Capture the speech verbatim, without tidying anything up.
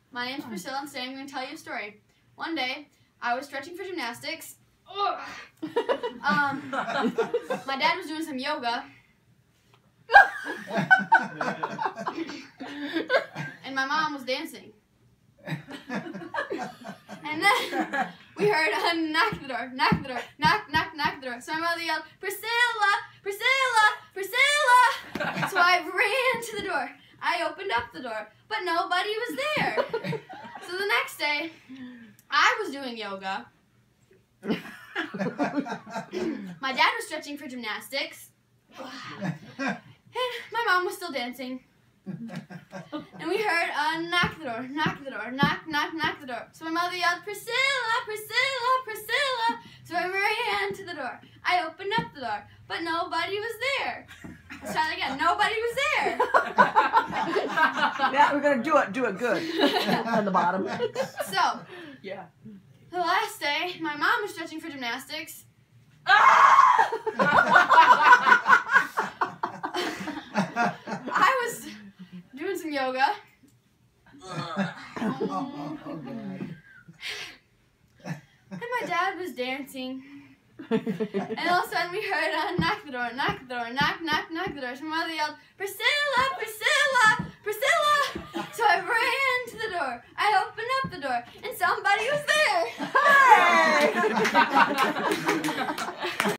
My name's Priscilla, and today I'm going to tell you a story. One day, I was stretching for gymnastics. um, my dad was doing some yoga. And my mom was dancing. And then we heard a knock at the door, knock at the door, knock, knock, knock at the door. So my mother yelled, Priscilla, Priscilla, Priscilla. So I ran to the door. I opened up the door, but nobody was there. So the next day, I was doing yoga. My dad was stretching for gymnastics. And my mom was still dancing. And we heard a knock at the door, knock at the door, knock, knock, knock at the door. So my mother yelled, Priscilla, Priscilla, Priscilla. So I ran to the door. I opened up the door, but nobody was there. Let's try it again. Nobody was there. Yeah, we're gonna do it. Do it good on the bottom. So, yeah. The last day, my mom was stretching for gymnastics. I was doing some yoga. And my dad was dancing. And all of a sudden we heard a knock at the door, knock at the door, knock, knock, knock at the door. So my mother yelled, Priscilla, Priscilla.